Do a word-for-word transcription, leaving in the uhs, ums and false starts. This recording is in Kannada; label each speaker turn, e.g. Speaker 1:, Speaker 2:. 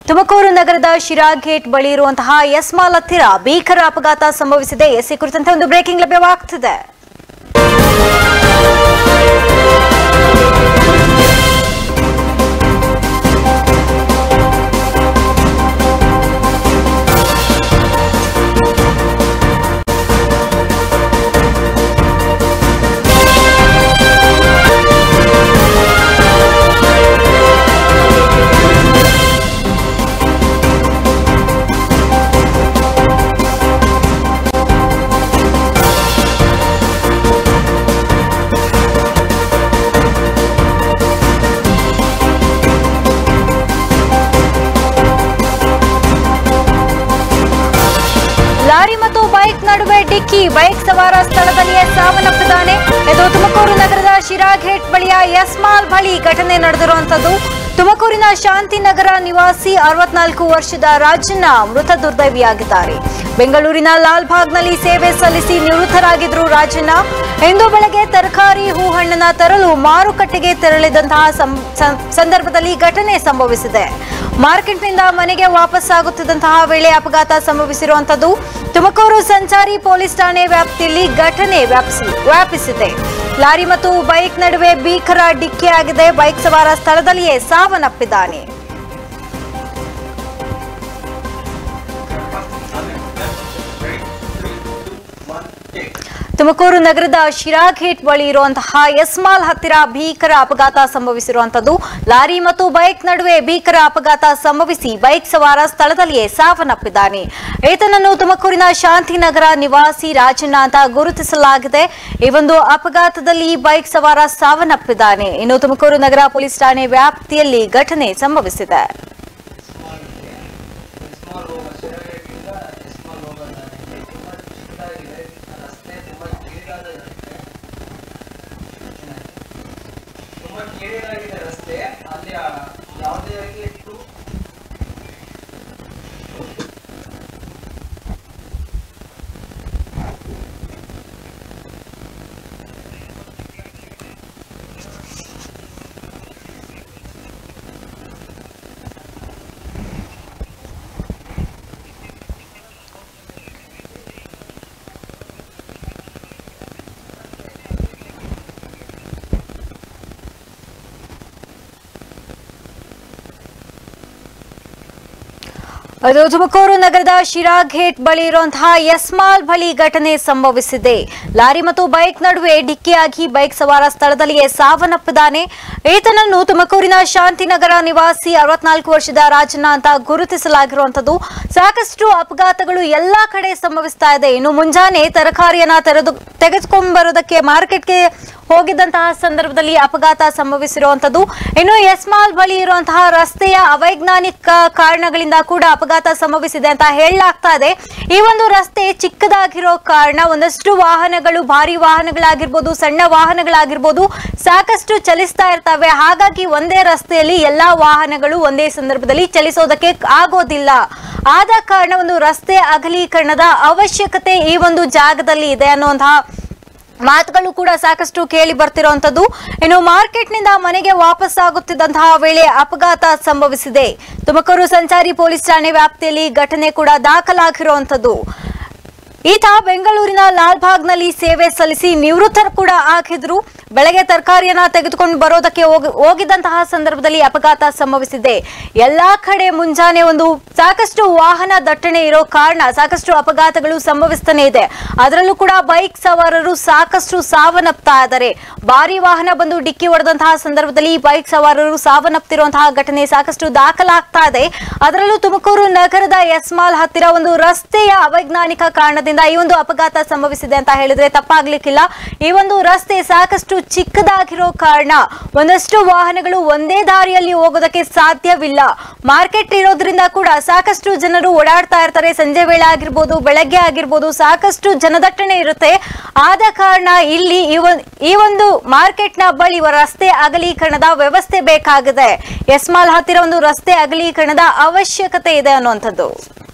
Speaker 1: ತುಮಕೂರು ನಗರದ ಶಿರಾ ಗೇಟ್ ಬಳಿ ಇರುವಂತಹ ಎಸ್ ಮಾಲ್ ಹತ್ತಿರ ಭೀಕರ ಅಪಘಾತ ಸಂಭವಿಸಿದೆ. ಎಸ್ ಈ ಕುರಿತಂತೆ ಒಂದು ಬ್ರೇಕಿಂಗ್ ಲಭ್ಯವಾಗುತ್ತಿದೆ. ಲಾರಿ ಮತ್ತು ಬೈಕ್ ನಡುವೆ ಡಿಕ್ಕಿ, ಬೈಕ್ ಸವಾರ ಸ್ಥಳದಲ್ಲಿಯೇ ಸಾವನ್ನಪ್ಪಿದ್ದಾನೆ. ಇದು ತುಮಕೂರು ನಗರದ ಶಿರಾ ಗೇಟ್ ಬಳಿಯ ಎಸ್ ಮಾಲ್ ಬಳಿ ಘಟನೆ ನಡೆದಿರುವಂತದ್ದು. ತುಮಕೂರಿನ ಶಾಂತಿನಗರ ನಿವಾಸಿ ಅರವತ್ನಾಲ್ಕು ವರ್ಷದ ರಾಜಣ್ಣ ಮೃತ ದುರ್ದೈವಿಯಾಗಿದ್ದಾರೆ. ಬೆಂಗಳೂರಿನ ಲಾಲ್ಬಾಗ್ನಲ್ಲಿ ಸೇವೆ ಸಲ್ಲಿಸಿ ನಿವೃತ್ತರಾಗಿದ್ರು ರಾಜಣ್ಣ. ಇಂದು ಬೆಳಗ್ಗೆ ತರಕಾರಿ ಹೂಹಣ್ಣನ ತರಲು ಮಾರುಕಟ್ಟೆಗೆ ತೆರಳಿದಂತಹ ಸಂದರ್ಭದಲ್ಲಿ ಘಟನೆ ಸಂಭವಿಸಿದೆ. ಮಾರ್ಕೆಟ್ನಿಂದ ಮನೆಗೆ ವಾಪಸ್ ಆಗುತ್ತಿದ್ದಂತಹ ವೇಳೆ ಅಪಘಾತ ಸಂಭವಿಸಿರುವಂತದ್ದು. ತುಮಕೂರು ಸಂಚಾರಿ ಪೊಲೀಸ್ ಠಾಣೆ ವ್ಯಾಪ್ತಿಯಲ್ಲಿ ಘಟನೆ ವ್ಯಾಪಿಸಿದೆ. ಲಾರಿ ಮತ್ತು ಬೈಕ್ ನಡುವೆ ಭೀಕರ ಡಿಕ್ಕಿಯಾಗಿದೆ. ಬೈಕ್ ಸವಾರ ಸ್ಥಳದಲ್ಲಿಯೇ ಸಾವನ್ನಪ್ಪಿದ್ದಾನೆ. ತುಮಕೂರು ನಗರದ ಶಿರಾ ಗೇಟ್ ಬಳಿ ಇರುವಂತಹ ಎಸ್ ಮಾಲ್ ಹತ್ತಿರ ಭೀಕರ ಅಪಘಾತ ಸಂಭವಿಸಿರುವಂತದ್ದು. ಲಾರಿ ಮತ್ತು ಬೈಕ್ ನಡುವೆ ಭೀಕರ ಅಪಘಾತ ಸಂಭವಿಸಿ ಬೈಕ್ ಸವಾರ ಸ್ಥಳದಲ್ಲಿಯೇ ಸಾವನ್ನಪ್ಪಿದ್ದಾನೆ. ಈತನನ್ನು ತುಮಕೂರಿನ ಶಾಂತಿನಗರ ನಿವಾಸಿ ರಾಜಣ್ಣ ಅಂತ ಗುರುತಿಸಲಾಗಿದೆ. ಈ ಒಂದು ಅಪಘಾತದಲ್ಲಿ ಬೈಕ್ ಸವಾರ ಸಾವನ್ನಪ್ಪಿದ್ದಾನೆ. ಇನ್ನು ತುಮಕೂರು ನಗರ ಪೊಲೀಸ್ ಠಾಣೆ ವ್ಯಾಪ್ತಿಯಲ್ಲಿ ಘಟನೆ ಸಂಭವಿಸಿದೆ.
Speaker 2: ರಸ್ತೆ ಅಲ್ಲಿ ಯಾವುದೇ ಇಟ್ಟು
Speaker 1: ಅದು ತುಮಕೂರು ನಗರದ ಶಿರಾ ಗೇಟ್ ಬಳಿ ಇರುವಂತಹ ಎಸ್ ಮಾಲ್ ಬಳಿ ಘಟನೆ ಸಂಭವಿಸಿದೆ. ಲಾರಿ ಮತ್ತು ಬೈಕ್ ನಡುವೆ ಡಿಕ್ಕಿಯಾಗಿ ಬೈಕ್ ಸವಾರ ಸ್ಥಳದಲ್ಲಿಯೇ ಸಾವನ್ನಪ್ಪಿದ್ದಾನೆ. ಈತನನ್ನು ತುಮಕೂರಿನ ಶಾಂತಿನಗರ ನಿವಾಸಿ ಅರವತ್ನಾಲ್ಕು ವರ್ಷದ ರಾಜಣ್ಣ ಅಂತ ಗುರುತಿಸಲಾಗಿರುವಂತದ್ದು. ಸಾಕಷ್ಟು ಅಪಘಾತಗಳು ಎಲ್ಲಾ ಕಡೆ ಸಂಭವಿಸ್ತಾ ಇದೆ. ಇನ್ನು ಮುಂಜಾನೆ ತರಕಾರಿಯನ್ನ ತೆರೆದು ತೆಗೆದುಕೊಂಡ್ಬರೋದಕ್ಕೆ ಮಾರ್ಕೆಟ್ಗೆ ಹೋಗಿದ್ದಂತಹ ಸಂದರ್ಭದಲ್ಲಿ ಅಪಘಾತ ಸಂಭವಿಸಿರುವಂತದ್ದು. ಇನ್ನು ಎಸ್ ಮಾಲ್ ಬಳಿ ಇರುವಂತಹ ರಸ್ತೆಯ ಅವೈಜ್ಞಾನಿಕ ಕಾರಣಗಳಿಂದ ಕೂಡ ಅಪಘಾತ ಸಂಭವಿಸಿದೆ ಅಂತ ಹೇಳಲಾಗ್ತಾ ಇದೆ. ಈ ಒಂದು ರಸ್ತೆ ಚಿಕ್ಕದಾಗಿರೋ ಕಾರಣ ಒಂದಷ್ಟು ವಾಹನಗಳು, ಭಾರಿ ವಾಹನಗಳಾಗಿರ್ಬೋದು, ಸಣ್ಣ ವಾಹನಗಳಾಗಿರ್ಬೋದು, ಸಾಕಷ್ಟು ಚಲಿಸ್ತಾ ಇರ್ತವೆ. ಹಾಗಾಗಿ ಒಂದೇ ರಸ್ತೆಯಲ್ಲಿ ಎಲ್ಲಾ ವಾಹನಗಳು ಒಂದೇ ಸಂದರ್ಭದಲ್ಲಿ ಚಲಿಸೋದಕ್ಕೆ ಆಗೋದಿಲ್ಲ. ಆದ ಕಾರಣ ಒಂದು ರಸ್ತೆ ಅಗಲೀಕರಣದ ಅವಶ್ಯಕತೆ ಈ ಒಂದು ಜಾಗದಲ್ಲಿ ಇದೆ ಅನ್ನುವಂತಹ ಮಾತುಗಳು ಕೂಡ ಸಾಕಷ್ಟು ಕೇಳಿ ಬರ್ತಿರುವಂತದ್ದು. ಇನ್ನು ಮಾರ್ಕೆಟ್ನಿಂದ ಮನೆಗೆ ವಾಪಸ್ ಆಗುತ್ತಿದ್ದಂತಹ ವೇಳೆ ಅಪಘಾತ ಸಂಭವಿಸಿದೆ. ತುಮಕೂರು ಸಂಚಾರಿ ಪೊಲೀಸ್ ಠಾಣೆ ವ್ಯಾಪ್ತಿಯಲ್ಲಿ ಘಟನೆ ಕೂಡ ದಾಖಲಾಗಿರುವಂತದ್ದು. ಈತ ಬೆಂಗಳೂರಿನ ಲಾಲ್ಬಾಗ್ನಲ್ಲಿ ಸೇವೆ ಸಲ್ಲಿಸಿ ನಿವೃತ್ತರು ಕೂಡ ಆಗಿದ್ರು. ಬೆಳಗ್ಗೆ ತರಕಾರಿಯನ್ನ ತೆಗೆದುಕೊಂಡು ಬರೋದಕ್ಕೆ ಹೋಗಿದ್ದಂತಹ ಸಂದರ್ಭದಲ್ಲಿ ಅಪಘಾತ ಸಂಭವಿಸಿದೆ. ಎಲ್ಲಾ ಕಡೆ ಮುಂಜಾನೆ ಒಂದು ಸಾಕಷ್ಟು ವಾಹನ ದಟ್ಟಣೆ ಇರೋ ಕಾರಣ ಸಾಕಷ್ಟು ಅಪಘಾತಗಳು ಸಂಭವಿಸ್ತಾನೆ ಇದೆ. ಅದರಲ್ಲೂ ಕೂಡ ಬೈಕ್ ಸವಾರರು ಸಾಕಷ್ಟು ಸಾವನ್ನಪ್ತಾ ಇದ್ದಾರೆ. ಭಾರಿ ವಾಹನ ಬಂದು ಡಿಕ್ಕಿ ಹೊಡೆದಂತಹ ಸಂದರ್ಭದಲ್ಲಿ ಬೈಕ್ ಸವಾರರು ಸಾವನ್ನಪ್ತಿರುವಂತಹ ಘಟನೆ ಸಾಕಷ್ಟು ದಾಖಲಾಗ್ತಾ ಇದೆ. ಅದರಲ್ಲೂ ತುಮಕೂರು ನಗರದ ಎಸ್ ಮಾಲ್ ಹತ್ತಿರ ಒಂದು ರಸ್ತೆಯ ಅವೈಜ್ಞಾನಿಕ ಕಾರಣದಿಂದ ಈ ಒಂದು ಅಪಘಾತ ಸಂಭವಿಸಿದೆ ಅಂತ ಹೇಳಿದ್ರೆ ತಪ್ಪಾಗ್ಲಿಕ್ಕಿಲ್ಲ. ಈ ಒಂದು ರಸ್ತೆ ಸಾಕಷ್ಟು ಚಿಕ್ಕದಾಗಿರೋ ಕಾರಣ ಒಂದಷ್ಟು ವಾಹನಗಳು ಒಂದೇ ದಾರಿಯಲ್ಲಿ ಹೋಗೋದಕ್ಕೆ ಸಾಧ್ಯವಿಲ್ಲ. ಮಾರ್ಕೆಟ್ ಇರೋದ್ರಿಂದ ಕೂಡ ಸಾಕಷ್ಟು ಜನರು ಓಡಾಡ್ತಾ ಇರ್ತಾರೆ. ಸಂಜೆ ವೇಳೆ ಆಗಿರ್ಬೋದು, ಬೆಳಗ್ಗೆ ಆಗಿರ್ಬೋದು, ಸಾಕಷ್ಟು ಜನದಟ್ಟಣೆ ಇರುತ್ತೆ. ಆದ ಕಾರಣ ಇಲ್ಲಿ ಈ ಒಂದು ಮಾರ್ಕೆಟ್ ನ ಬಳಿ ರಸ್ತೆ ಅಗಲೀಕರಣದ ವ್ಯವಸ್ಥೆ ಬೇಕಾಗಿದೆ. ಎಸ್ ಮಾಲ್ ಹತ್ತಿರ ಒಂದು ರಸ್ತೆ ಅಗಲೀಕರಣದ ಅವಶ್ಯಕತೆ ಇದೆ ಅನ್ನುವಂಥದ್ದು.